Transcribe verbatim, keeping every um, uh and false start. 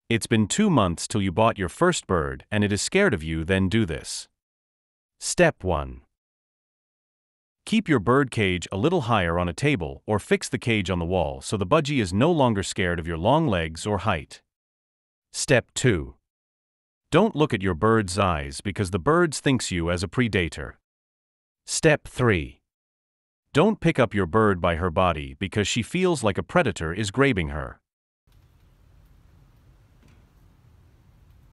It's been two months till you bought your first bird and it is scared of you, then do this. Step one. Keep your bird cage a little higher on a table or fix the cage on the wall so the budgie is no longer scared of your long legs or height. Step two. Don't look at your bird's eyes because the bird thinks you as a predator. Step three. Don't pick up your bird by her body because she feels like a predator is grabbing her.